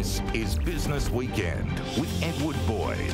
This is Business Weekend with Edward Boyd.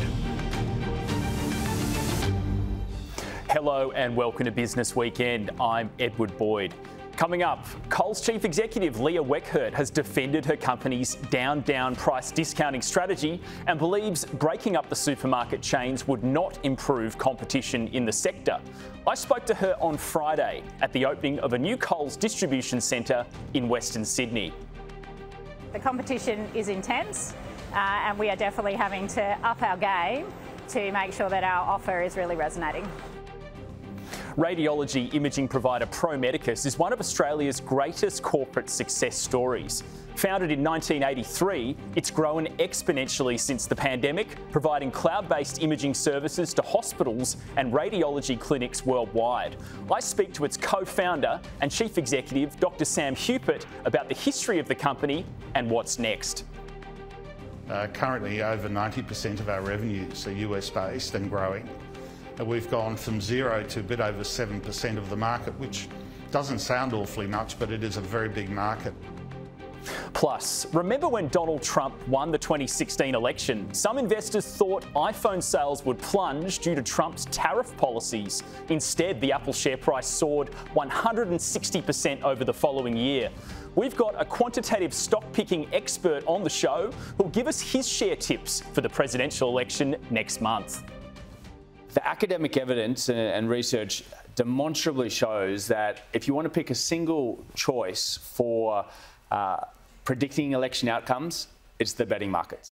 Hello and welcome to Business Weekend. I'm Edward Boyd. Coming up, Coles Chief Executive Leah Weckert has defended her company's down price discounting strategy and believes breaking up the supermarket chains would not improve competition in the sector. I spoke to her on Friday at the opening of a new Coles distribution centre in Western Sydney. The competition is intense and we are definitely having to up our game to make sure that our offer is really resonating. Radiology imaging provider Pro Medicus is one of Australia's greatest corporate success stories. Founded in 1983, it's grown exponentially since the pandemic, providing cloud-based imaging services to hospitals and radiology clinics worldwide. I speak to its co-founder and chief executive, Dr. Sam Hupert, about the history of the company and what's next. Currently, over 90% of our revenues are US-based and growing. We've gone from 0 to a bit over 7% of the market, which doesn't sound awfully much, but it is a very big market. Plus, remember when Donald Trump won the 2016 election? Some investors thought iPhone sales would plunge due to Trump's tariff policies. Instead, the Apple share price soared 160% over the following year. We've got a quantitative stock-picking expert on the show who'll give us his share tips for the presidential election next month. The academic evidence and research demonstrably shows that if you want to pick a single choice for predicting election outcomes, it's the betting markets.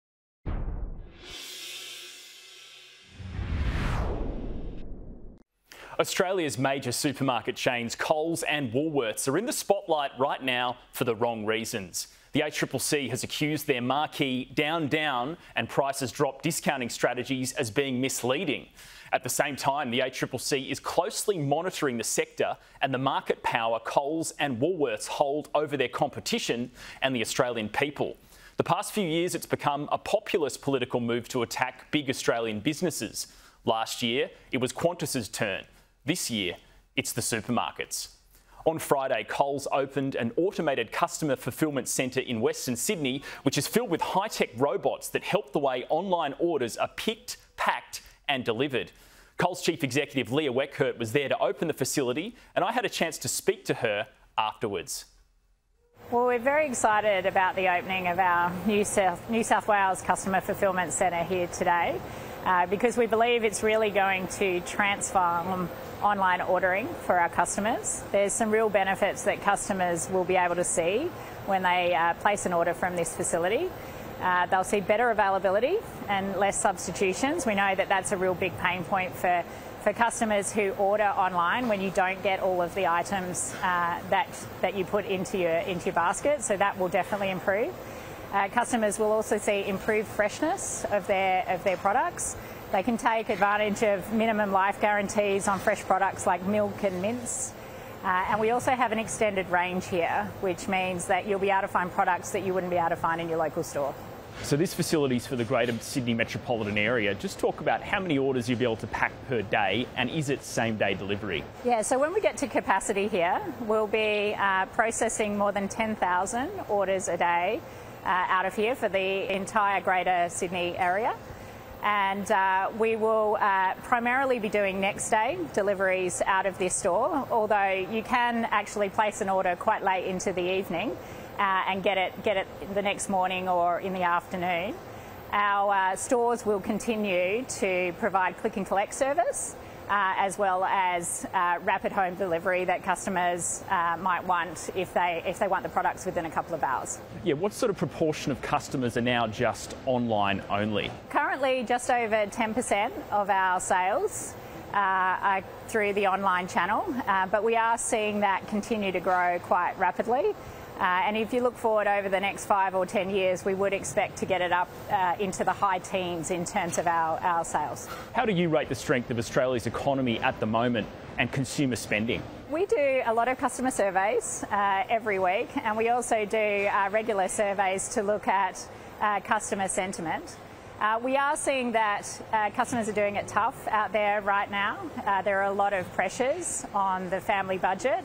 Australia's major supermarket chains, Coles and Woolworths, are in the spotlight right now for the wrong reasons. The ACCC has accused their marquee down and prices drop discounting strategies as being misleading. At the same time, the ACCC is closely monitoring the sector and the market power Coles and Woolworths hold over their competition and the Australian people. The past few years, it's become a populist political move to attack big Australian businesses. Last year, it was Qantas's turn. This year, it's the supermarkets. On Friday, Coles opened an automated customer fulfilment centre in Western Sydney, which is filled with high-tech robots that help the way online orders are picked, packed and delivered. Coles Chief Executive Leah Weckert was there to open the facility, and I had a chance to speak to her afterwards. Well, we're very excited about the opening of our New South Wales Customer Fulfilment Centre here today because we believe it's really going to transform online ordering for our customers. There's some real benefits that customers will be able to see when they place an order from this facility. They'll see better availability and less substitutions. We know that that's a real big pain point for customers who order online when you don't get all of the items that you put into your basket, so that will definitely improve. Customers will also see improved freshness of their products. They can take advantage of minimum life guarantees on fresh products like milk and mince. And we also have an extended range here, which means that you'll be able to find products that you wouldn't be able to find in your local store. So this facility is for the Greater Sydney metropolitan area. Just talk about how many orders you'll be able to pack per day, and is it same-day delivery? Yeah, so when we get to capacity here, we'll be processing more than 10,000 orders a day out of here for the entire Greater Sydney area. And we will primarily be doing next day deliveries out of this store, although you can actually place an order quite late into the evening and get it the next morning or in the afternoon. Our stores will continue to provide click and collect service as well as rapid home delivery that customers might want if they want the products within a couple of hours. Yeah, what sort of proportion of customers are now just online only? Currently, just over 10% of our sales are through the online channel, but we are seeing that continue to grow quite rapidly. And if you look forward over the next 5 or 10 years, we would expect to get it up into the high teens in terms of our sales. How do you rate the strength of Australia's economy at the moment and consumer spending? We do a lot of customer surveys every week, and we also do regular surveys to look at customer sentiment. We are seeing that customers are doing it tough out there right now. There are a lot of pressures on the family budget.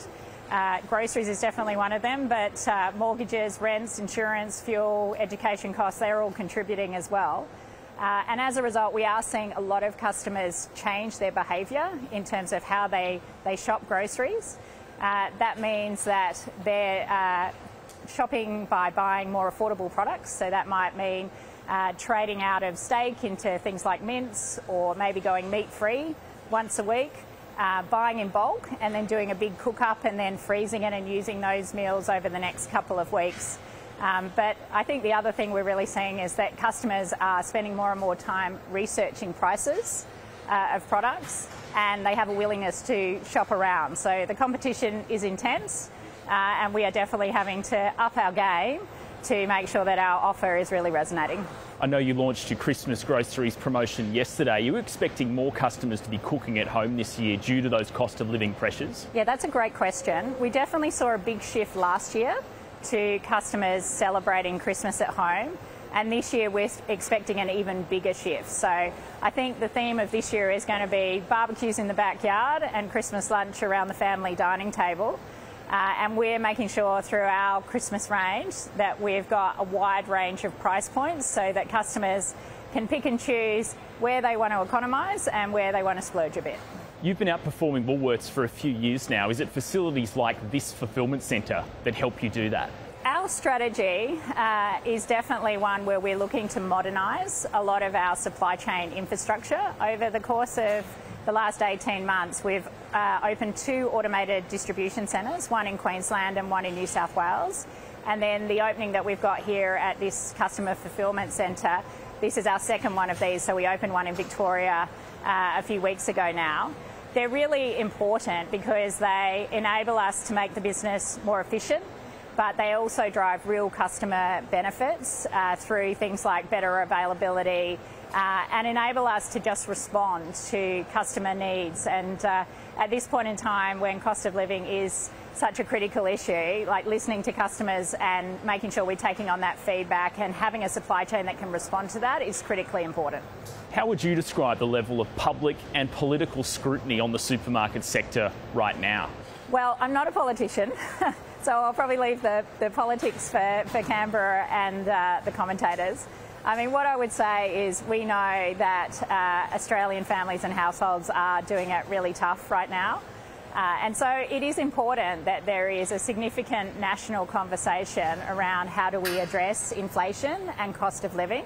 Groceries is definitely one of them, but mortgages, rents, insurance, fuel, education costs, they're all contributing as well. And as a result, we are seeing a lot of customers change their behaviour in terms of how they shop groceries. That means that they're shopping by buying more affordable products. So that might mean trading out of steak into things like mince, or maybe going meat-free once a week, buying in bulk and then doing a big cook-up and then freezing it and using those meals over the next couple of weeks. But I think the other thing we're really seeing is that customers are spending more and more time researching prices of products, and they have a willingness to shop around. So the competition is intense, and we are definitely having to up our game to make sure that our offer is really resonating. I know you launched your Christmas groceries promotion yesterday. Are you expecting more customers to be cooking at home this year due to those cost of living pressures? Yeah, that's a great question. We definitely saw a big shift last year to customers celebrating Christmas at home, and this year we're expecting an even bigger shift. So I think the theme of this year is going to be barbecues in the backyard and Christmas lunch around the family dining table. And we're making sure through our Christmas range that we've got a wide range of price points so that customers can pick and choose where they want to economise and where they want to splurge a bit. You've been outperforming Woolworths for a few years now. Is it facilities like this fulfilment centre that help you do that? Our strategy is definitely one where we're looking to modernise a lot of our supply chain infrastructure. Over the course of the last 18 months, we've opened 2 automated distribution centres, one in Queensland and one in New South Wales. And then the opening that we've got here at this customer fulfilment centre, this is our second one of these, so we opened one in Victoria a few weeks ago now. They're really important because they enable us to make the business more efficient, but they also drive real customer benefits through things like better availability, and enable us to just respond to customer needs. And at this point in time, when cost of living is such a critical issue, like listening to customers and making sure we're taking on that feedback and having a supply chain that can respond to that is critically important. How would you describe the level of public and political scrutiny on the supermarket sector right now? Well, I'm not a politician, so I'll probably leave the politics for Canberra and the commentators. I mean, what I would say is we know that Australian families and households are doing it really tough right now. And so it is important that there is a significant national conversation around how do we address inflation and cost of living,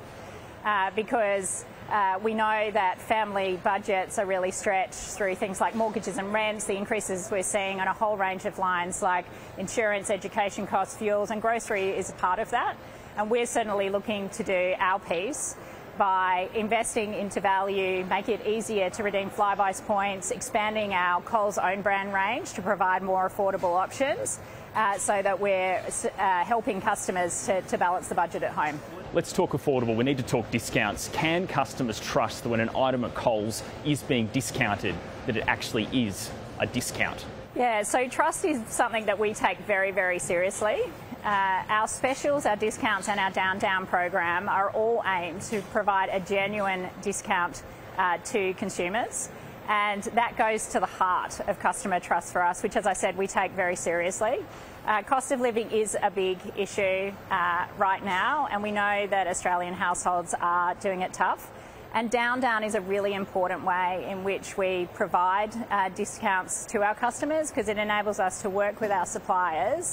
because we know that family budgets are really stretched through things like mortgages and rents, the increases we're seeing on a whole range of lines like insurance, education costs, fuels, and grocery is a part of that. And we're certainly looking to do our piece by investing into value, make it easier to redeem Flybuys points, expanding our Coles own brand range to provide more affordable options, so that we're helping customers to balance the budget at home. Let's talk affordable. We need to talk discounts. Can customers trust that when an item at Coles is being discounted, that it actually is a discount? Yeah, so trust is something that we take very, very seriously. Our specials, our discounts and our Down program are all aimed to provide a genuine discount to consumers. And that goes to the heart of customer trust for us, which, as I said, we take very seriously. Cost of living is a big issue right now, and we know that Australian households are doing it tough. And Down is a really important way in which we provide discounts to our customers, because it enables us to work with our suppliers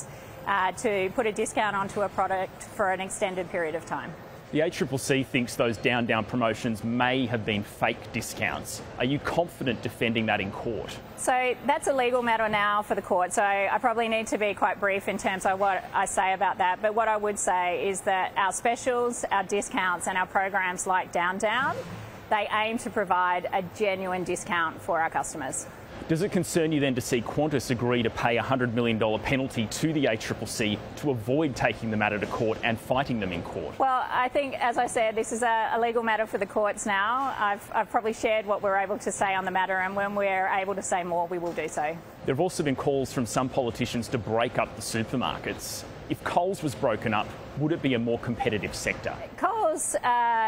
to put a discount onto a product for an extended period of time. The ACCC thinks those Down promotions may have been fake discounts. Are you confident defending that in court? So that's a legal matter now for the court, so I probably need to be quite brief in terms of what I say about that. But what I would say is that our specials, our discounts and our programs like Down, they aim to provide a genuine discount for our customers. Does it concern you then to see Qantas agree to pay a $100 million penalty to the ACCC to avoid taking the matter to court and fighting them in court? Well, I think, as I said, this is a legal matter for the courts now. I've probably shared what we're able to say on the matter, and when we're able to say more, we will do so. There have also been calls from some politicians to break up the supermarkets. If Coles was broken up, would it be a more competitive sector? Coles,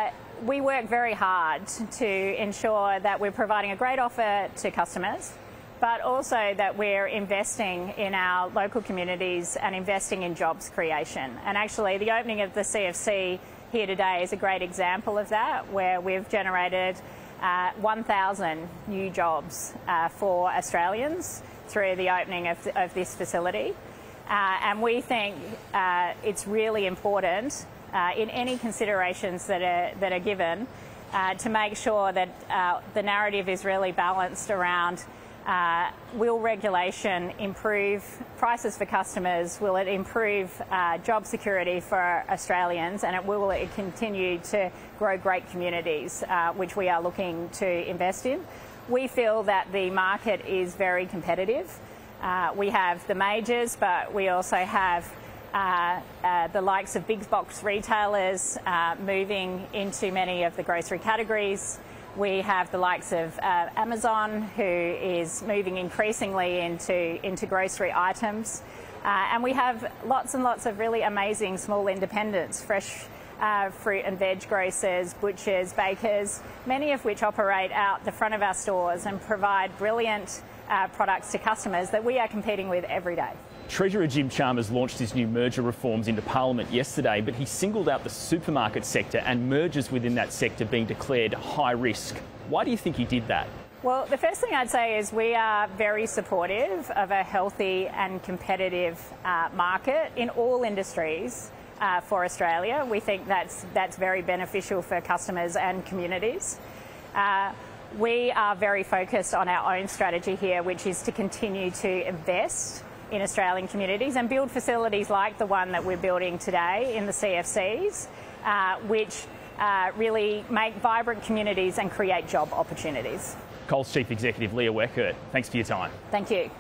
we work very hard to ensure that we're providing a great offer to customers, but also that we're investing in our local communities and investing in jobs creation. And actually, the opening of the CFC here today is a great example of that, where we've generated 1,000 new jobs for Australians through the opening of this facility. And we think it's really important in any considerations that are given to make sure that the narrative is really balanced around will regulation improve prices for customers, will it improve job security for Australians, and will it continue to grow great communities, which we are looking to invest in. We feel that the market is very competitive. We have the majors, but we also have the likes of big box retailers moving into many of the grocery categories. We have the likes of Amazon, who is moving increasingly into grocery items. And we have lots and lots of really amazing small independents, fresh fruit and veg grocers, butchers, bakers, many of which operate out the front of our stores and provide brilliant products to customers that we are competing with every day. Treasurer Jim Chalmers launched his new merger reforms into Parliament yesterday, but he singled out the supermarket sector and mergers within that sector being declared high risk. Why do you think he did that? Well, the first thing I'd say is we are very supportive of a healthy and competitive market in all industries for Australia. We think that's very beneficial for customers and communities. We are very focused on our own strategy here, which is to continue to invest in Australian communities and build facilities like the one that we're building today in the CFCs, which really make vibrant communities and create job opportunities. Coles Chief Executive Leah Weckert, thanks for your time. Thank you.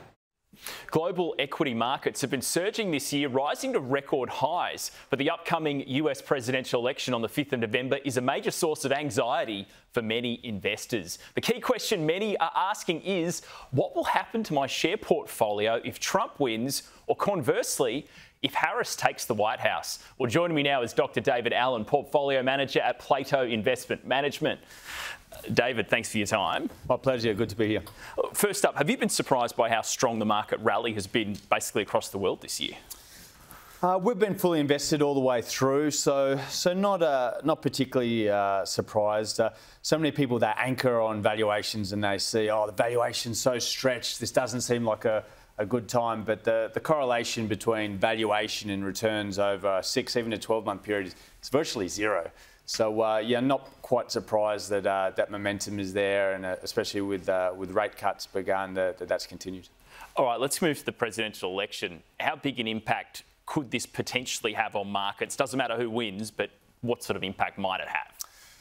Global equity markets have been surging this year, rising to record highs. But the upcoming US presidential election on the 5th of November is a major source of anxiety for many investors. The key question many are asking is, what will happen to my share portfolio if Trump wins, or conversely, if Harris takes the White House? Well, joining me now is Dr. David Allen, Portfolio Manager at Plato Investment Management. David, thanks for your time. My pleasure. Good to be here. First up, have you been surprised by how strong the market rally has been basically across the world this year? We've been fully invested all the way through, so not particularly surprised. So many people, they anchor on valuations and they see, oh, the valuation's so stretched, this doesn't seem like a good time. But the correlation between valuation and returns over a 6, even a 12-month period is virtually zero. So, yeah, not quite surprised that that momentum is there, and especially with rate cuts begun, that's continued. All right, let's move to the presidential election. How big an impact could this potentially have on markets? Doesn't matter who wins, but what sort of impact might it have?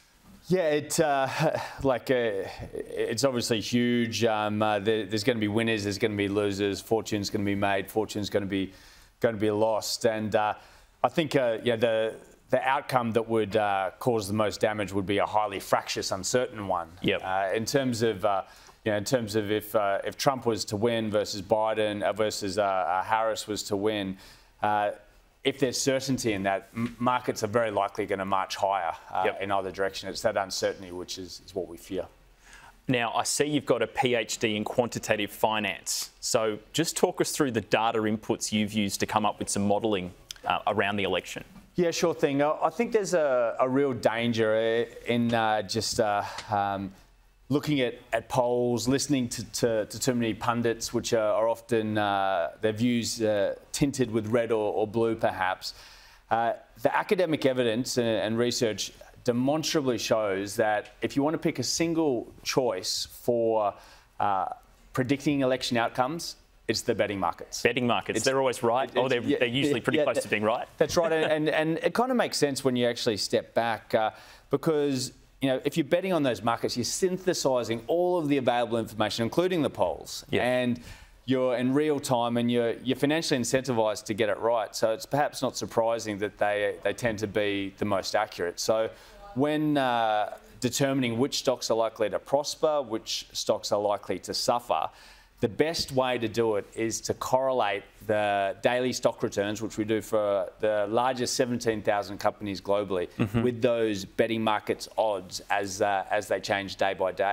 Yeah, it's obviously huge. There's going to be winners, there's going to be losers. Fortune's going to be made, fortune's going to be lost, and I think the outcome that would cause the most damage would be a highly fractious, uncertain one. Yep. In terms of if Trump was to win versus Biden versus Harris was to win, if there's certainty in that, markets are very likely going to march higher in either direction. It's that uncertainty which is what we fear. Now, I see you've got a PhD in quantitative finance. So just talk us through the data inputs you've used to come up with some modelling around the election. Yeah, sure thing. I think there's a real danger in just looking at polls, listening to too many pundits, which are often their views tinted with red or blue, perhaps. The academic evidence and research demonstrably shows that if you want to pick a single choice for predicting election outcomes, it's the betting markets. Betting markets, they're always right, or they're usually pretty close to being right. That's right, and it kind of makes sense when you actually step back because, you know, if you're betting on those markets, you're synthesising all of the available information, including the polls, and you're in real time and you're financially incentivised to get it right. So it's perhaps not surprising that they tend to be the most accurate. So when determining which stocks are likely to prosper, which stocks are likely to suffer, the best way to do it is to correlate the daily stock returns, which we do for the largest 17,000 companies globally, with those betting markets odds as they change day by day.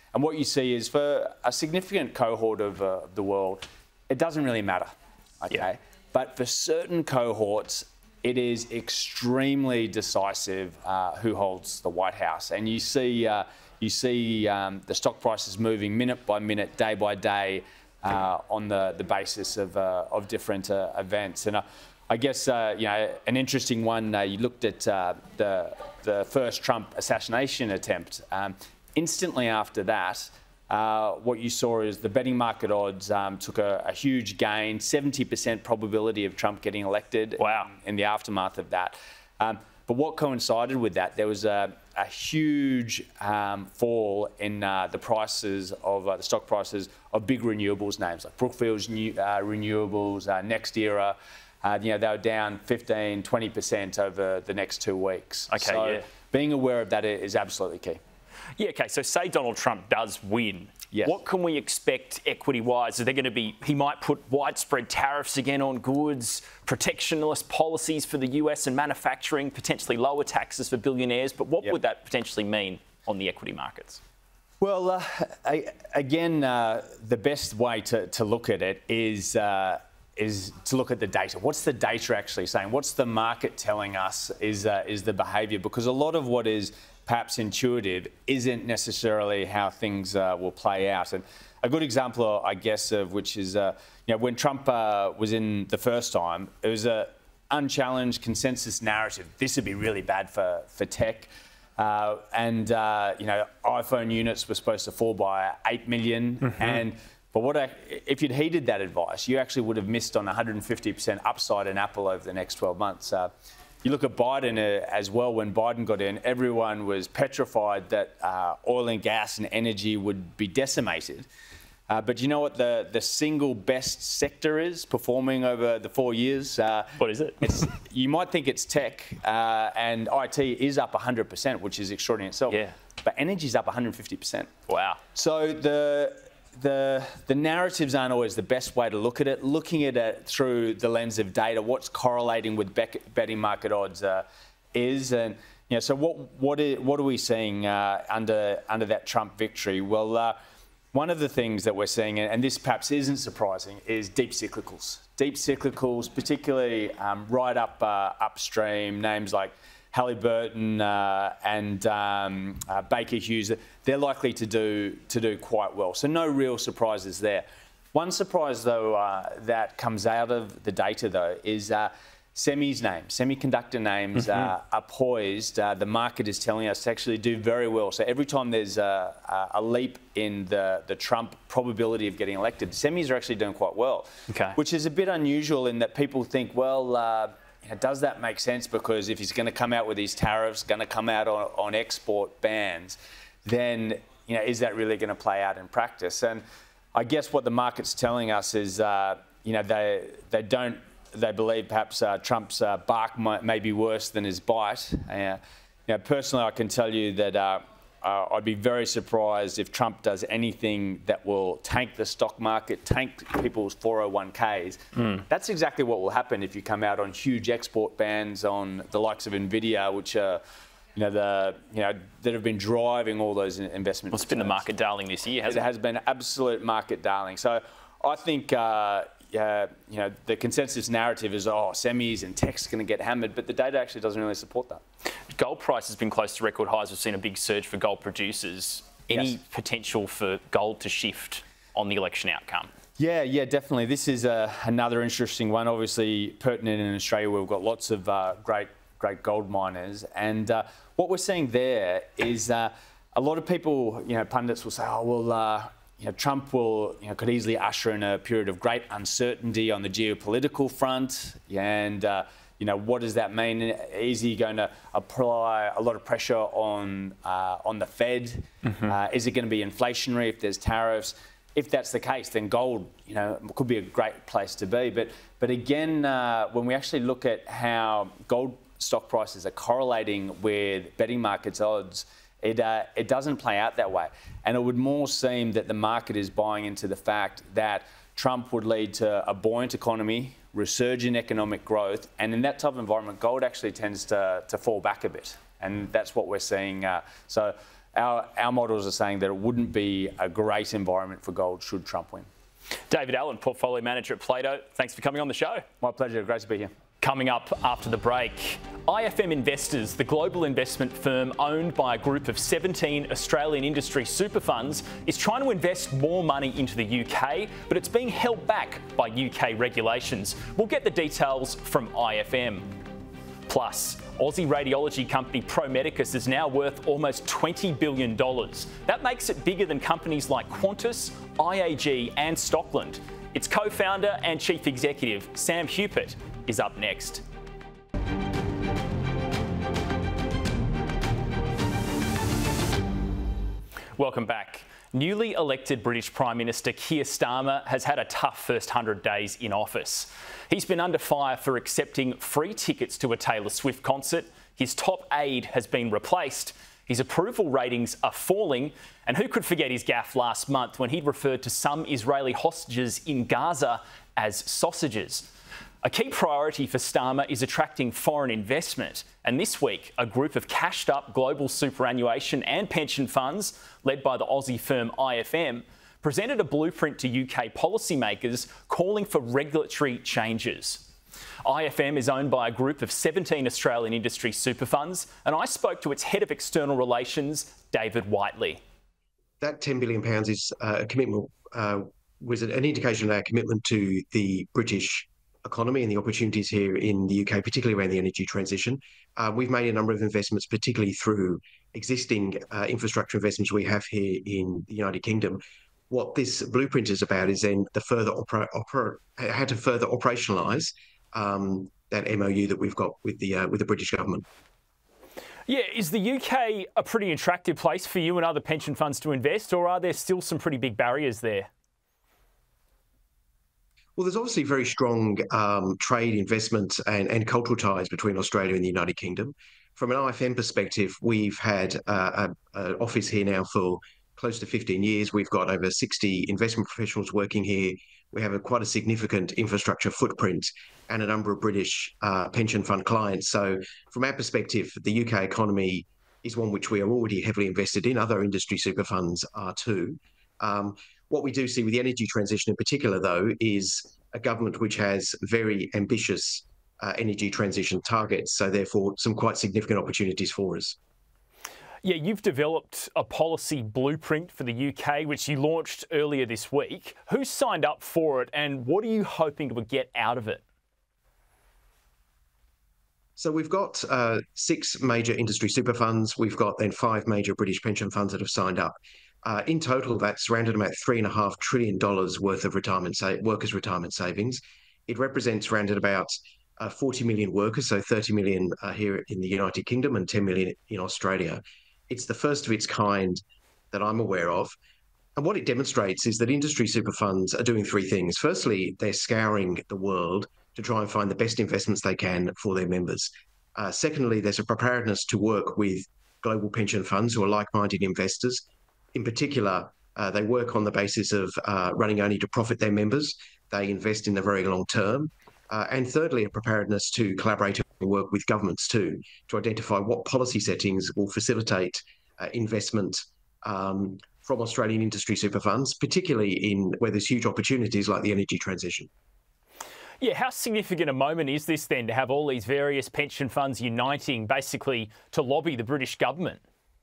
And what you see is for a significant cohort of the world, it doesn't really matter, okay? Yeah. But for certain cohorts, it is extremely decisive who holds the White House. And you see the stock prices moving minute by minute, day by day, on the basis of different events. And I guess an interesting one. You looked at the first Trump assassination attempt. Instantly after that, what you saw is the betting market odds took a huge gain, 70% probability of Trump getting elected. Wow. In the aftermath of that. But what coincided with that, there was a huge fall in the prices of the stock prices of big renewables names like Brookfield's Renewables, NextEra. They were down 15, 20% over the next 2 weeks. Okay, so yeah. Being aware of that is absolutely key. Yeah, okay, so say Donald Trump does win. Yes. What can we expect equity-wise? Are there going to be, he might put widespread tariffs again on goods, protectionist policies for the US and manufacturing, potentially lower taxes for billionaires, but what would that potentially mean on the equity markets? Well, again, the best way to look at it is to look at the data. What's the data actually saying? What's the market telling us is the behaviour? Because a lot of what is perhaps intuitive isn't necessarily how things will play out. And a good example, I guess, of which is when Trump was in the first time, it was an unchallenged consensus narrative. This would be really bad for tech. iPhone units were supposed to fall by 8 million. Mm-hmm. But if you'd heeded that advice, you actually would have missed on 150% upside in Apple over the next 12 months. You look at Biden as well. When Biden got in, everyone was petrified that oil and gas and energy would be decimated. But you know what the single best sector is performing over the 4 years? What is it? You might think it's tech, and IT is up 100%, which is extraordinary in itself. Yeah. But energy's up 150%. Wow. So the narratives aren't always the best way to look at it. Looking at it through the lens of data, what's correlating with betting market odds is, and so what are we seeing under that Trump victory? Well, one of the things that we're seeing, and this perhaps isn't surprising, is deep cyclicals. Deep cyclicals, particularly right up upstream, names like Halliburton and Baker Hughes, they're likely to do quite well. So no real surprises there. One surprise, though, that comes out of the data, though, is semiconductor names are poised. The market is telling us to actually do very well. So every time there's a leap in the Trump probability of getting elected, semis are actually doing quite well, which is a bit unusual in that people think, well, does that make sense? Because if he's going to come out with these tariffs, going to come out on export bans, then is that really going to play out in practice? And I guess what the market's telling us is, they believe perhaps Trump's bark may be worse than his bite. Personally, I can tell you that I'd be very surprised if Trump does anything that will tank the stock market, tank people's 401ks. That's exactly what will happen if you come out on huge export bans on the likes of Nvidia, which are, that have been driving all those investment. Well, it's been the market darling this year, hasn't it? It has been absolute market darling. So I think, the consensus narrative is, semis and tech's going to get hammered, but the data actually doesn't really support that. Gold price has been close to record highs. We've seen a big surge for gold producers. Any potential for gold to shift on the election outcome? Yeah, definitely. This is another interesting one. Obviously, pertinent in Australia, where we've got lots of great gold miners. And what we're seeing there is a lot of people, pundits will say, Trump could easily usher in a period of great uncertainty on the geopolitical front. And what does that mean? Is he going to apply a lot of pressure on the Fed? Is it going to be inflationary if there's tariffs? If that's the case, then gold, could be a great place to be. But again, when we actually look at how gold stock prices are correlating with betting markets odds, it doesn't play out that way. And it would more seem that the market is buying into the fact that Trump would lead to a buoyant economy, resurgent economic growth, and in that type of environment, gold actually tends to fall back a bit. And that's what we're seeing. So our models are saying that it wouldn't be a great environment for gold should Trump win. David Allen, Portfolio Manager at Plato, thanks for coming on the show. My pleasure. Great to be here. Coming up after the break, IFM Investors, the global investment firm owned by a group of 17 Australian industry super funds, is trying to invest more money into the UK, but it's being held back by UK regulations. We'll get the details from IFM. Plus, Aussie radiology company Pro Medicus is now worth almost $20 billion. That makes it bigger than companies like Qantas, IAG and Stockland. Its co-founder and chief executive, Sam Hupert, is up next. Welcome back. Newly elected British Prime Minister Keir Starmer has had a tough first 100 days in office. He's been under fire for accepting free tickets to a Taylor Swift concert. His top aide has been replaced. His approval ratings are falling. And who could forget his gaffe last month when he referred to some Israeli hostages in Gaza as sausages? A key priority for Starmer is attracting foreign investment. And this week, a group of cashed-up global superannuation and pension funds, led by the Aussie firm IFM, presented a blueprint to UK policymakers calling for regulatory changes. IFM is owned by a group of 17 Australian industry super funds, and I spoke to its head of external relations, David Whiteley. That £10 billion is a commitment, was an indication of our commitment to the British economy and the opportunities here in the UK, particularly around the energy transition. We've made a number of investments, particularly through existing infrastructure investments we have here in the United Kingdom. What this blueprint is about is then the further how to further operationalise that MOU that we've got with the British government. Yeah, is the UK a pretty attractive place for you and other pension funds to invest, or are there still some pretty big barriers there? Well, there's obviously very strong trade, investment and cultural ties between Australia and the United Kingdom. From an IFM perspective, we've had an office here now for close to 15 years. We've got over 60 investment professionals working here. We have quite a significant infrastructure footprint and a number of British pension fund clients. So from our perspective, the UK economy is one which we are already heavily invested in. Other industry super funds are too. What we do see with the energy transition in particular, though, is a government which has very ambitious energy transition targets. So therefore, some quite significant opportunities for us. Yeah, you've developed a policy blueprint for the UK, which you launched earlier this week. Who signed up for it and what are you hoping to get out of it? So we've got 6 major industry super funds. We've got then 5 major British pension funds that have signed up. In total, that's around about $3.5 trillion worth of workers' retirement savings. It represents around about 40 million workers, so 30 million here in the United Kingdom and 10 million in Australia. It's the first of its kind that I'm aware of. And what it demonstrates is that industry super funds are doing 3 things. Firstly, they're scouring the world to try and find the best investments they can for their members. Secondly, there's a preparedness to work with global pension funds who are like-minded investors. In particular, they work on the basis of running only to profit their members. They invest in the very long term. And thirdly, a preparedness to collaborate and work with governments too, to identify what policy settings will facilitate investment from Australian industry super funds, particularly in where there's huge opportunities like the energy transition. Yeah, how significant a moment is this then to have all these various pension funds uniting basically to lobby the British government?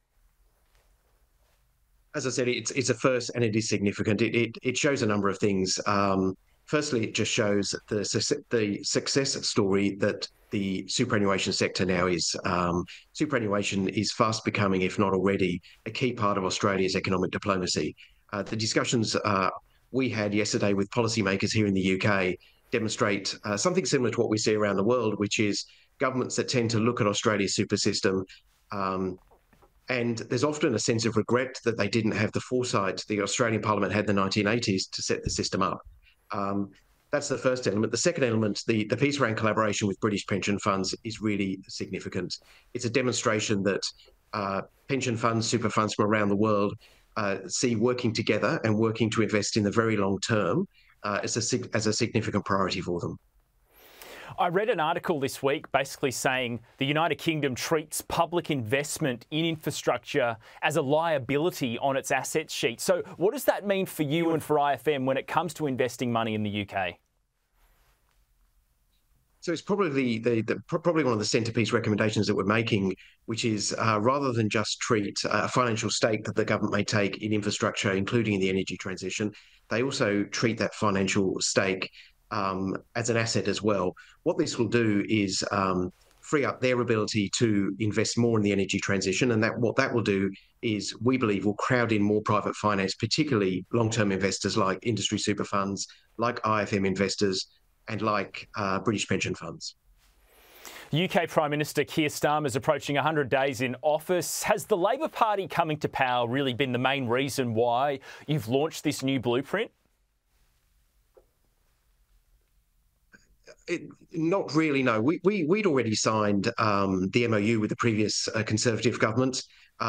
As I said, it's a first and it is significant. It shows a number of things. Firstly, it just shows the success story that the superannuation sector now is. Superannuation is fast becoming, if not already, a key part of Australia's economic diplomacy. The discussions we had yesterday with policymakers here in the UK demonstrate something similar to what we see around the world, which is governments that tend to look at Australia's super system and there's often a sense of regret that they didn't have the foresight the Australian Parliament had in the 1980s to set the system up. That's the first element. The second element, the piece around collaboration with British pension funds is really significant. It's a demonstration that pension funds, super funds from around the world see working together and working to invest in the very long term as a significant priority for them. I read an article this week basically saying the United Kingdom treats public investment in infrastructure as a liability on its asset sheet. So what does that mean for you and for IFM when it comes to investing money in the UK? So it's probably probably one of the centrepiece recommendations that we're making, which is rather than just treat a financial stake that the government may take in infrastructure, including in the energy transition, they also treat that financial stake as an asset as well. What this will do is free up their ability to invest more in the energy transition, and what that will do is, we believe, will crowd in more private finance, particularly long-term investors like industry super funds, like IFM investors, and like British pension funds. UK Prime Minister Keir Starmer is approaching 100 days in office. Has the Labor Party coming to power really been the main reason why you've launched this new blueprint? Not really, no. We'd already signed the MOU with the previous Conservative government.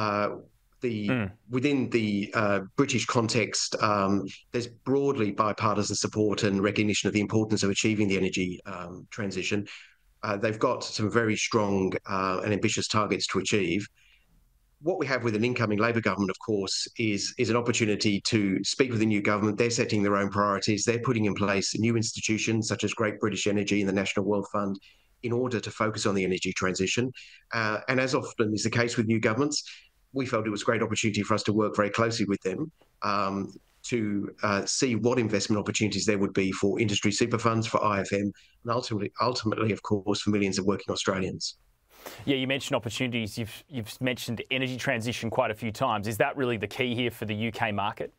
Within the British context, there's broadly bipartisan support and recognition of the importance of achieving the energy transition. They've got some very strong and ambitious targets to achieve. What we have with an incoming Labor government, of course, is an opportunity to speak with the new government. They're setting their own priorities. They're putting in place new institutions such as Great British Energy and the National Wealth Fund in order to focus on the energy transition. And as often is the case with new governments, we felt it was a great opportunity for us to work very closely with them to see what investment opportunities there would be for industry super funds, for IFM, and ultimately, of course, for millions of working Australians. Yeah, you mentioned opportunities. You've mentioned energy transition quite a few times. Is that really the key here for the UK market?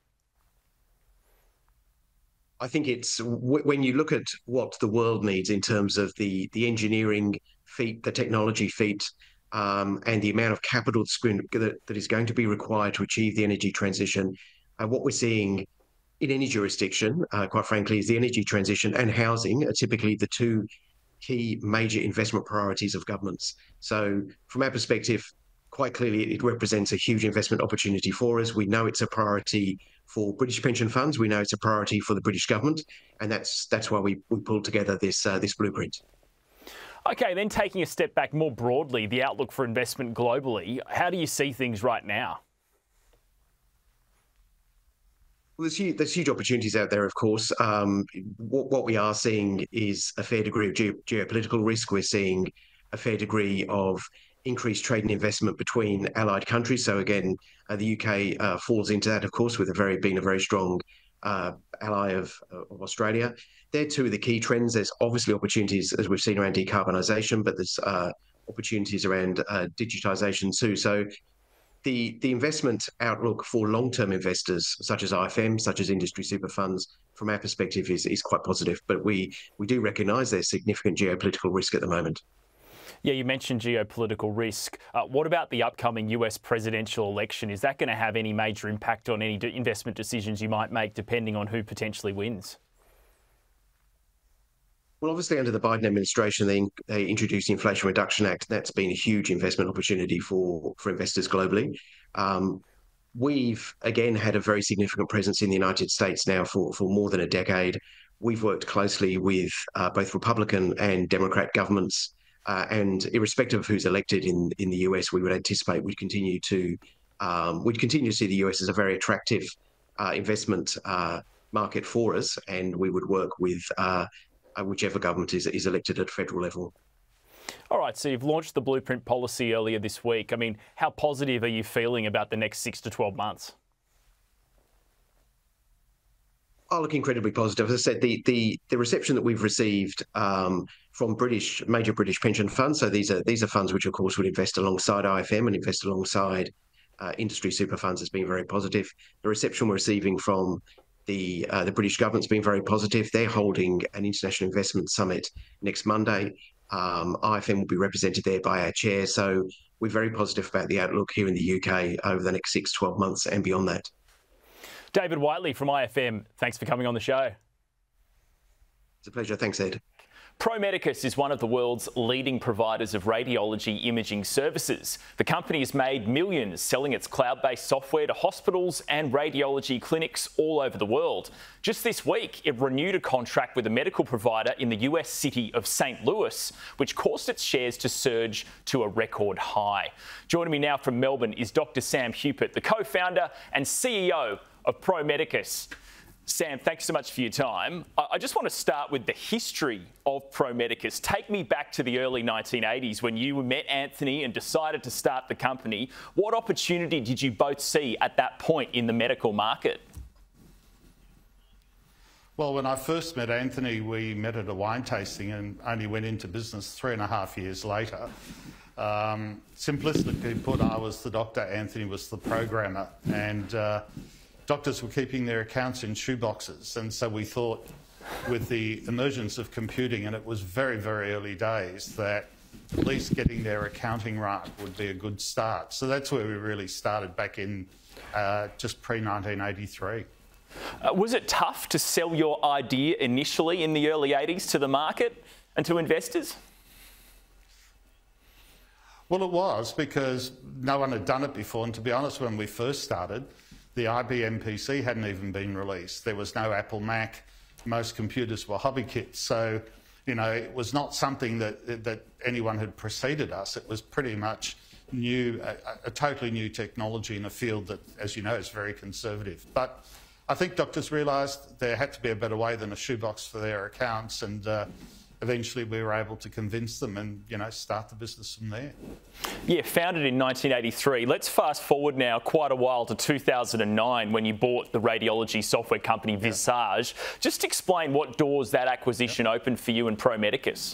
I think it's when you look at what the world needs in terms of the engineering feat, the technology feat, and the amount of capital that is going to be required to achieve the energy transition. What we're seeing in any jurisdiction, quite frankly, is the energy transition and housing are typically the two key major investment priorities of governments. So from our perspective, quite clearly, it represents a huge investment opportunity for us. We know it's a priority for British pension funds. We know it's a priority for the British government. And that's why we pulled together this blueprint. OK, then taking a step back more broadly, the outlook for investment globally, how do you see things right now? Well, there's huge opportunities out there, of course. What we are seeing is a fair degree of geopolitical risk. We're seeing a fair degree of increased trade and investment between allied countries. So again, the UK falls into that, of course, with being a very strong ally of Australia. They're two of the key trends. There's obviously opportunities, as we've seen, around decarbonisation, but there's opportunities around digitisation too. So the investment outlook for long-term investors, such as IFM, such as industry super funds, from our perspective, is quite positive. But we do recognise there's significant geopolitical risk at the moment. Yeah, you mentioned geopolitical risk. What about the upcoming US presidential election? Is that going to have any major impact on any investment decisions you might make, depending on who potentially wins? Well, obviously, under the Biden administration, they introduced the Inflation Reduction Act. That's been a huge investment opportunity for investors globally. We've, again, had a very significant presence in the United States now for more than a decade. We've worked closely with both Republican and Democrat governments, and irrespective of who's elected in the US, we would anticipate we'd continue to see the US as a very attractive investment market for us, and we would work with whichever government is elected at federal level. All right, so you've launched the blueprint policy earlier this week. I mean, how positive are you feeling about the next 6 to 12 months? I look incredibly positive. As I said, the reception that we've received from major British pension funds, so these are funds which, of course, would invest alongside IFM and invest alongside industry super funds, has been very positive. The reception we're receiving from the British government's been very positive. They're holding an international investment summit next Monday. IFM will be represented there by our chair. So we're very positive about the outlook here in the UK over the next 6 to 12 months and beyond that. David Whiteley from IFM, thanks for coming on the show. It's a pleasure. Thanks, Ed. Pro Medicus is one of the world's leading providers of radiology imaging services. The company has made millions selling its cloud-based software to hospitals and radiology clinics all over the world. Just this week, it renewed a contract with a medical provider in the US city of St. Louis, which caused its shares to surge to a record high. Joining me now from Melbourne is Dr. Sam Hupert, the co-founder and CEO of Pro Medicus. Sam, thanks so much for your time. I just want to start with the history of Pro Medicus. Take me back to the early 1980s when you met Anthony and decided to start the company. What opportunity did you both see at that point in the medical market? Well, when I first met Anthony, we met at a wine tasting and only went into business 3.5 years later. Simplistically put, I was the doctor, Anthony was the programmer, and doctors were keeping their accounts in shoeboxes, and so we thought with the emergence of computing, and it was very, very early days, that at least getting their accounting right would be a good start. So that's where we really started back in just pre-1983. Was it tough to sell your idea initially in the early 80s to the market and to investors? Well, it was, because no one had done it before, and to be honest, when we first started, the IBM PC hadn't even been released. There was no Apple Mac. Most computers were hobby kits. So, you know, it was not something that anyone had preceded us. It was pretty much new, a totally new technology in a field that, as you know, is very conservative. But I think doctors realised there had to be a better way than a shoebox for their accounts, and eventually we were able to convince them and, you know, start the business from there. Yeah, founded in 1983. Let's fast forward now quite a while to 2009 when you bought the radiology software company Visage. Just explain what doors that acquisition opened for you and Pro Medicus.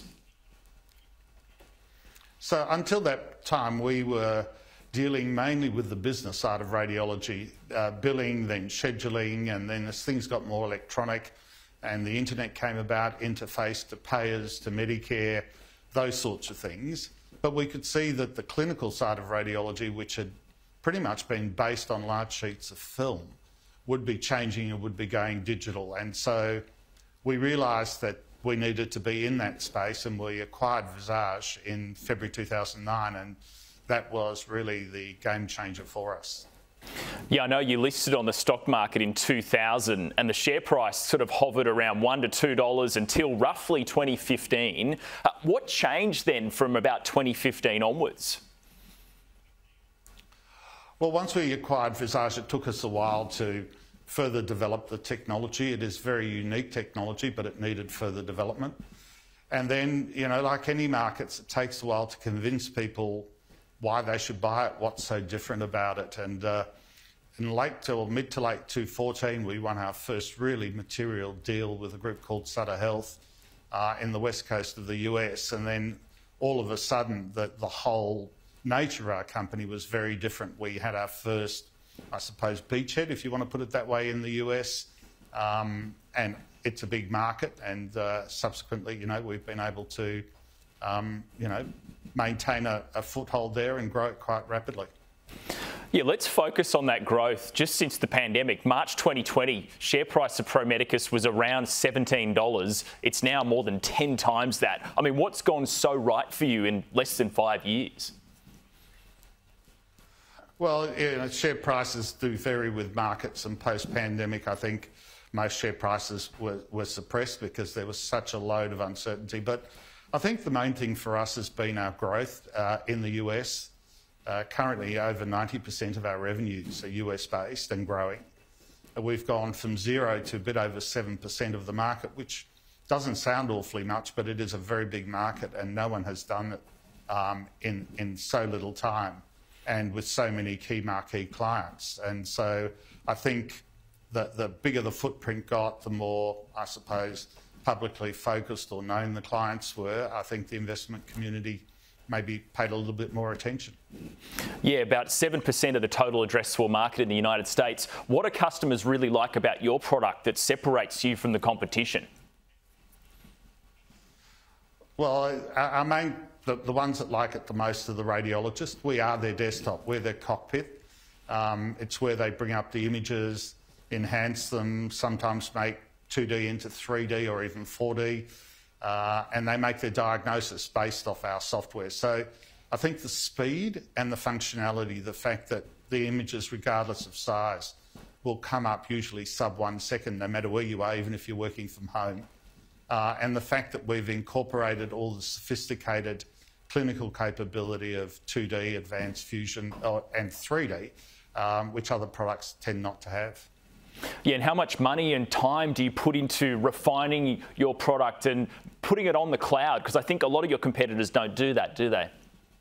So until that time, we were dealing mainly with the business side of radiology, billing, then scheduling, and then as things got more electronic and the internet came about, interface to payers, to Medicare, those sorts of things. But we could see that the clinical side of radiology, which had pretty much been based on large sheets of film, would be changing and would be going digital. And so we realised that we needed to be in that space, and we acquired Visage in February 2009, and that was really the game changer for us. Yeah, I know you listed on the stock market in 2000 and the share price sort of hovered around $1 to $2 until roughly 2015. What changed then from about 2015 onwards? Well, once we acquired Visage, it took us a while to further develop the technology. It is very unique technology, but it needed further development. And then, you know, like any markets, it takes a while to convince people why they should buy it, what's so different about it. And in mid to late 2014, we won our first really material deal with a group called Sutter Health in the west coast of the US. And then all of a sudden, the whole nature of our company was very different. We had our first, I suppose, beachhead, if you want to put it that way, in the US. And it's a big market. And subsequently, you know, we've been able to, you know, maintain a foothold there and grow it quite rapidly. Yeah, let's focus on that growth. Just since the pandemic, March 2020, share price of Pro Medicus was around $17. It's now more than 10 times that. I mean, what's gone so right for you in less than 5 years? Well, you know, share prices do vary with markets, and post-pandemic, I think most share prices were suppressed because there was such a load of uncertainty. But I think the main thing for us has been our growth in the US. Currently, over 90% of our revenues are US-based and growing. We've gone from 0 to a bit over 7% of the market, which doesn't sound awfully much, but it is a very big market, and no one has done it in so little time and with so many key marquee clients. And so I think that the bigger the footprint got, the more, I suppose, publicly focused or known the clients were. I think the investment community maybe paid a little bit more attention. Yeah, about 7% of the total addressable market in the United States. What do customers really like about your product that separates you from the competition? Well, our main, the ones that like it the most are the radiologists. We are their desktop, we're their cockpit. It's where they bring up the images, enhance them, sometimes make 2D into 3D or even 4D. and they make their diagnosis based off our software. So I think the speed and the functionality, the fact that the images, regardless of size, will come up usually sub 1 second, no matter where you are, even if you're working from home. And the fact that we've incorporated all the sophisticated clinical capability of 2D, advanced fusion, and 3D, which other products tend not to have. Yeah, and how much money and time do you put into refining your product and putting it on the cloud? Because I think a lot of your competitors don't do that, do they?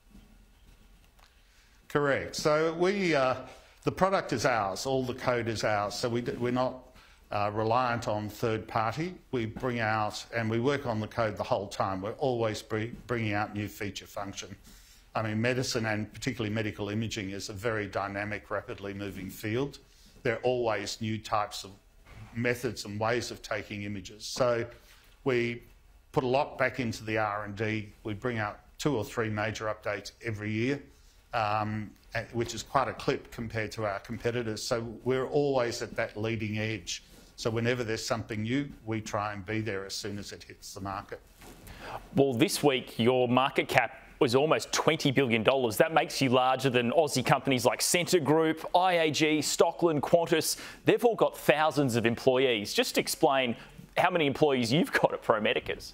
Correct. So the product is ours, all the code is ours, so we're not reliant on third party. We bring out and we work on the code the whole time. We're always bringing out new feature function. I mean, medicine and particularly medical imaging is a very dynamic, rapidly moving field. There are always new types of methods and ways of taking images. So we put a lot back into the R&D. We bring out 2 or 3 major updates every year, which is quite a clip compared to our competitors. So we're always at that leading edge. So whenever there's something new, we try and be there as soon as it hits the market. Well, this week, your market cap was almost $20 billion. That makes you larger than Aussie companies like Scentre Group, IAG, Stockland, Qantas. They've all got thousands of employees. Just explain how many employees you've got at Pro Medicus.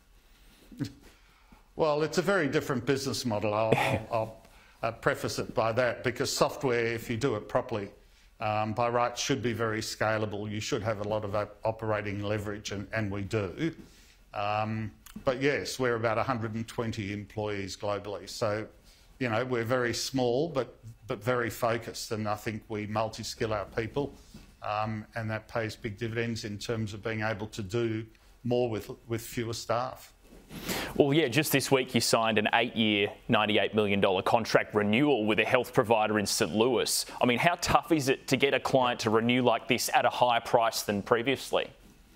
Well, it's a very different business model. I'll preface it by that, because software, if you do it properly, by rights, should be very scalable. You should have a lot of operating leverage, and we do. But yes, we're about 120 employees globally. So, you know, we're very small, but very focused. And I think we multi-skill our people, and that pays big dividends in terms of being able to do more with fewer staff. Well, yeah, just this week you signed an 8-year, $98 million contract renewal with a health provider in St. Louis. I mean, how tough is it to get a client to renew like this at a higher price than previously?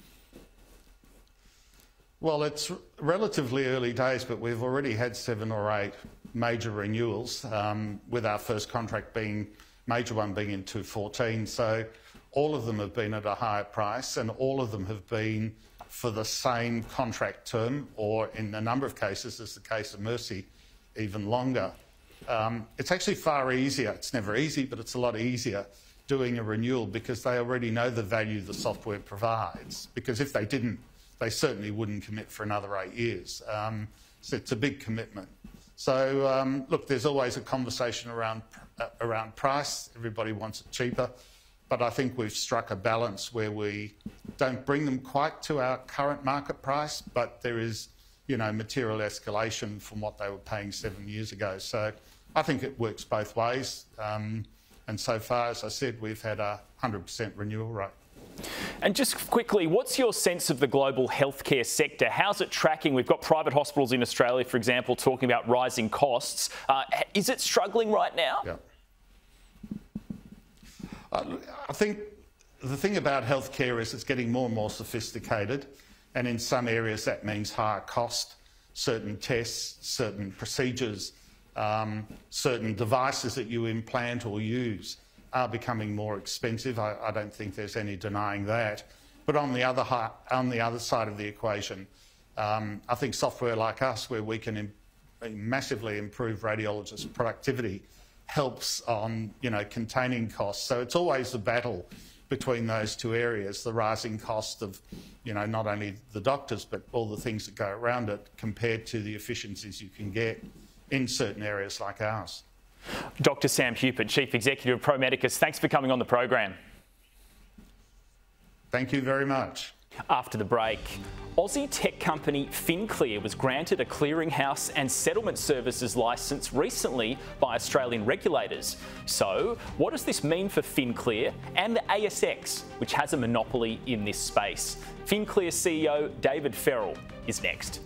Well, it's relatively early days, but we've already had 7 or 8 major renewals, with our first contract major one being in 2014. So all of them have been at a higher price, and all of them have been for the same contract term, or in a number of cases, as the case of Mercy, even longer. It's actually far easier. It's never easy, but it's a lot easier doing a renewal, because they already know the value the software provides. Because if they didn't, they certainly wouldn't commit for another 8 years. So it's a big commitment. So look, there's always a conversation around price. Everybody wants it cheaper. But I think we've struck a balance where we don't bring them quite to our current market price, but there is, you know, material escalation from what they were paying 7 years ago. So I think it works both ways. And so far, as I said, we've had a 100% renewal rate. And just quickly, what's your sense of the global healthcare sector? How's it tracking? We've got private hospitals in Australia, for example, talking about rising costs. Is it struggling right now? Yeah. I think the thing about healthcare is it's getting more and more sophisticated, and in some areas that means higher cost. Certain tests, certain procedures, certain devices that you implant or use are becoming more expensive. I don't think there's any denying that. But on the other side of the equation, I think software like us, where we can massively improve radiologists' productivity, helps on, you know, containing costs. So it's always a battle between those two areas, the rising cost of, you know, not only the doctors, but all the things that go around it, compared to the efficiencies you can get in certain areas like ours. Dr. Sam Hupert, Chief Executive of Pro Medicus, thanks for coming on the program. Thank you very much. After the break, Aussie tech company FinClear was granted a clearinghouse and settlement services licence recently by Australian regulators. So, what does this mean for FinClear and the ASX, which has a monopoly in this space? FinClear CEO David Farrell is next.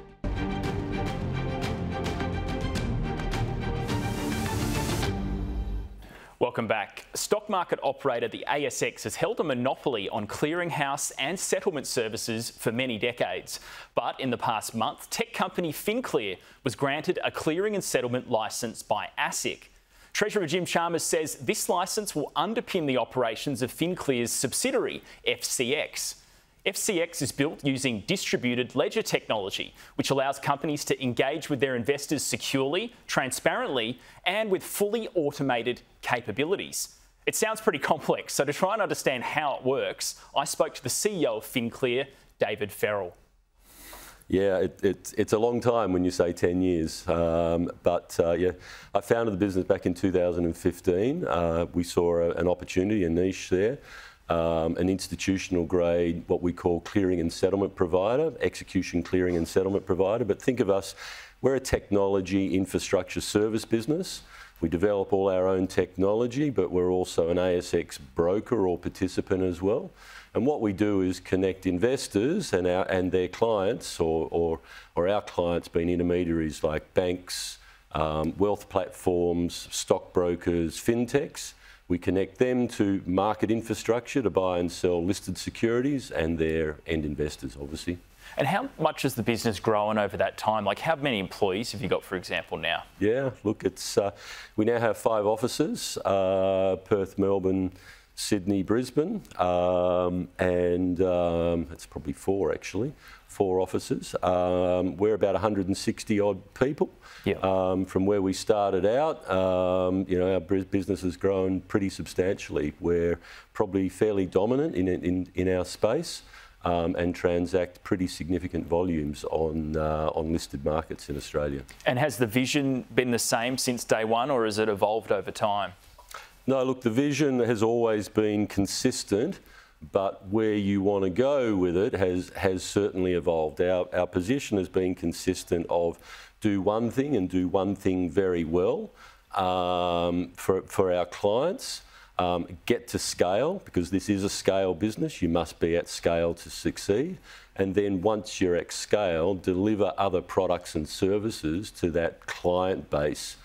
Welcome back. Stock market operator the ASX has held a monopoly on clearinghouse and settlement services for many decades. But in the past month, tech company FinClear was granted a clearing and settlement licence by ASIC. Treasurer Jim Chalmers says this licence will underpin the operations of FinClear's subsidiary, FCX. FCX is built using distributed ledger technology, which allows companies to engage with their investors securely, transparently, and with fully automated capabilities. It sounds pretty complex, so to try and understand how it works, I spoke to the CEO of FinClear, David Farrell. Yeah, it's a long time when you say 10 years, yeah, I founded the business back in 2015. We saw an opportunity, a niche there, an institutional grade, what we call clearing and settlement provider, execution clearing and settlement provider. But think of us, we're a technology infrastructure service business. We develop all our own technology, but we're also an ASX broker or participant as well. And what we do is connect investors and their clients, or our clients being intermediaries like banks, wealth platforms, stockbrokers, fintechs. We connect them to market infrastructure to buy and sell listed securities and their end investors, obviously. And how much has the business grown over that time? Like, how many employees have you got, for example, now? Yeah, look, we now have 5 offices, Perth, Melbourne, Sydney, Brisbane, and it's probably 4 actually, 4 offices. We're about 160 odd people. Yeah. From where we started out, our business has grown pretty substantially. We're probably fairly dominant in our space. And transact pretty significant volumes on listed markets in Australia. And has the vision been the same since day one, or has it evolved over time? No, look, the vision has always been consistent, but where you want to go with it has certainly evolved. Our position has been consistent of do one thing and do one thing very well for our clients. Get to scale, because this is a scale business. You must be at scale to succeed. And then once you're at scale, deliver other products and services to that client base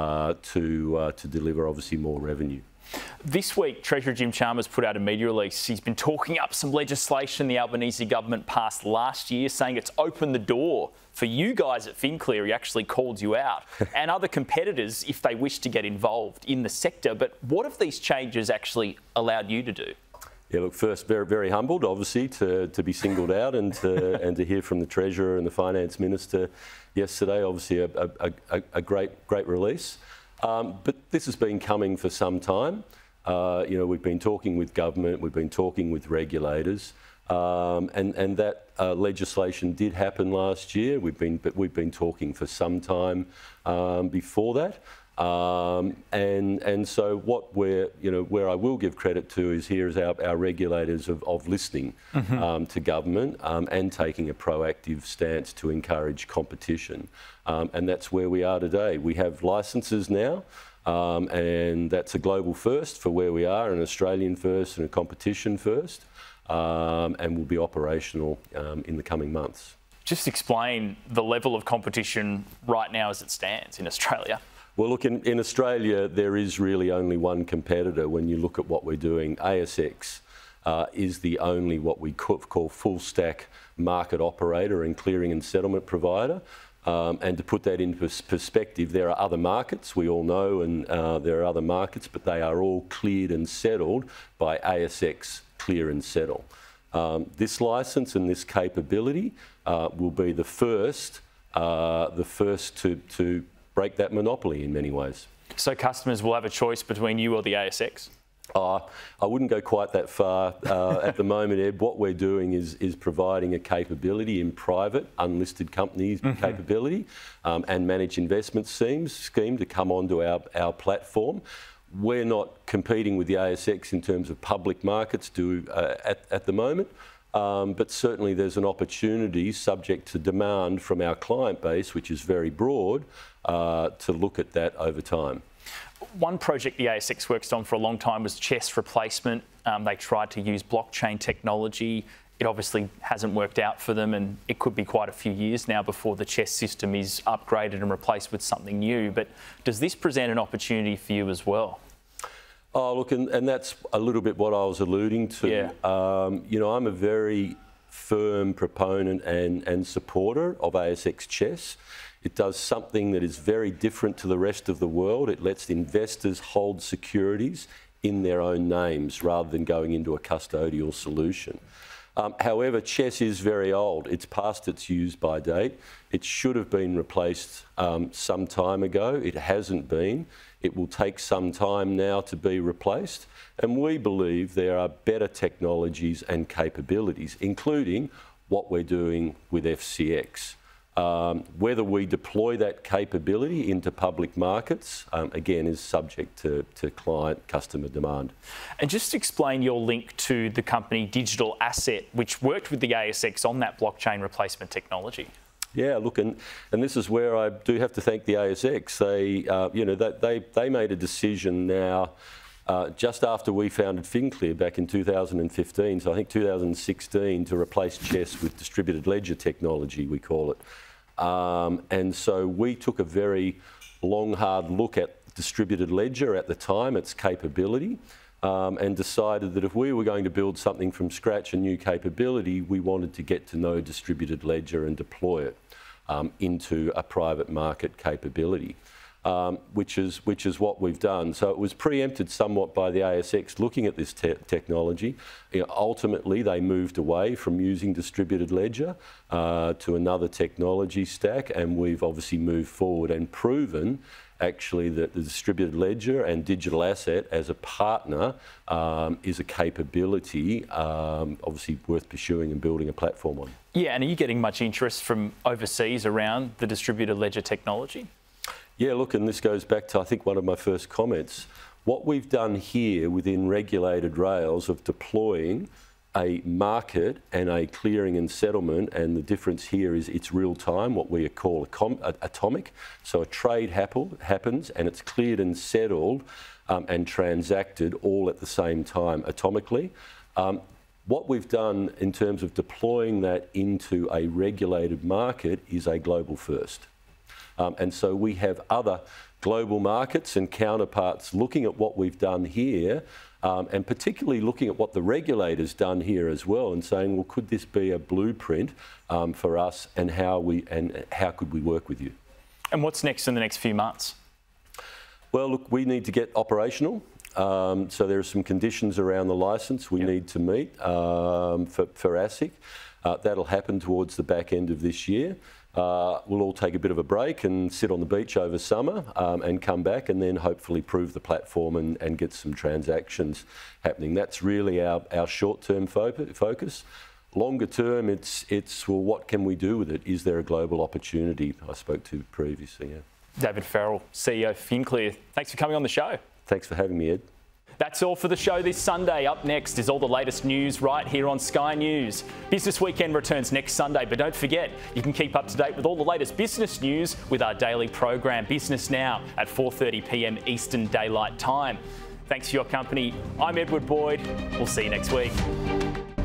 to deliver obviously more revenue. This week, Treasurer Jim Chalmers put out a media release. He's been talking up some legislation the Albanese government passed last year, saying it's opened the door for you guys at FinClear. He actually called you out, and other competitors if they wish to get involved in the sector. But what have these changes actually allowed you to do? Yeah, look, first, very, very humbled, obviously, to be singled out and to hear from the Treasurer and the Finance Minister yesterday. Obviously, a great release. But this has been coming for some time. We've been talking with government, we've been talking with regulators, and that legislation did happen last year. We've been talking for some time before that. And so what where I will give credit to is our regulators of listening to government and taking a proactive stance to encourage competition. And that's where we are today. We have licences now, and that's a global first for where we are, an Australian first and a competition first, and will be operational in the coming months. Just explain the level of competition right now as it stands in Australia. Well, look, in Australia, there is really only one competitor when you look at what we're doing. ASX is the only what we call full stack market operator and clearing and settlement provider. And to put that into perspective, there are other markets, we all know, and there are other markets, but they are all cleared and settled by ASX Clear and Settle. This licence and this capability will be the first to break that monopoly in many ways. So customers will have a choice between you or the ASX? I wouldn't go quite that far at the moment, Ed. What we're doing is providing a capability in private, unlisted companies capability and managed investment scheme to come onto our platform. We're not competing with the ASX in terms of public markets at the moment. But certainly there's an opportunity, subject to demand from our client base, which is very broad, to look at that over time. One project the ASX worked on for a long time was CHESS replacement. They tried to use blockchain technology. It obviously hasn't worked out for them, and it could be quite a few years now before the CHESS system is upgraded and replaced with something new. But does this present an opportunity for you as well? Oh, look, and that's a little bit what I was alluding to. Yeah. I'm a very firm proponent and supporter of ASX CHESS. It does something that is very different to the rest of the world. It lets investors hold securities in their own names rather than going into a custodial solution. However, chess is very old. It's past its use-by date. It should have been replaced some time ago. It hasn't been. It will take some time now to be replaced. And we believe there are better technologies and capabilities, including what we're doing with FCX. Whether we deploy that capability into public markets, again, is subject to client customer demand. And just explain your link to the company Digital Asset, which worked with the ASX on that blockchain replacement technology. Yeah, look, and this is where I do have to thank the ASX. They made a decision now just after we founded FinClear back in 2015, so I think 2016, to replace chess with distributed ledger technology, we call it. And so we took a very long, hard look at distributed ledger at the time, its capability, and decided that if we were going to build something from scratch, a new capability, we wanted to get to know distributed ledger and deploy it into a private market capability. Which is what we've done. So it was preempted somewhat by the ASX looking at this technology. Ultimately, they moved away from using distributed ledger to another technology stack, and we've obviously moved forward and proven actually that the distributed ledger and digital asset as a partner is a capability obviously worth pursuing and building a platform on. Yeah, and are you getting much interest from overseas around the distributed ledger technology? Yeah, look, and this goes back to, I think, one of my first comments. What we've done here within regulated rails of deploying a market and a clearing and settlement, and the difference here is it's real time, what we call atomic. So a trade happens and it's cleared and settled and transacted all at the same time atomically. What we've done in terms of deploying that into a regulated market is a global first. And so we have other global markets and counterparts looking at what we've done here, and particularly looking at what the regulator's done here as well, and saying, well, could this be a blueprint for us, and how could we work with you? And what's next in the next few months? Well, look, we need to get operational. So there are some conditions around the licence we need to meet for ASIC. That'll happen towards the back end of this year. We'll all take a bit of a break and sit on the beach over summer and come back and then hopefully prove the platform and get some transactions happening. That's really our short-term focus. Longer term, it's well, what can we do with it? Is there a global opportunity I spoke to previously? Yeah. David Farrell, CEO of FinClear. Thanks for coming on the show. Thanks for having me, Ed. That's all for the show this Sunday. Up next is all the latest news right here on Sky News. Business Weekend returns next Sunday, but don't forget, you can keep up to date with all the latest business news with our daily program, Business Now, at 4:30 p.m. Eastern Daylight Time. Thanks for your company. I'm Edward Boyd. We'll see you next week.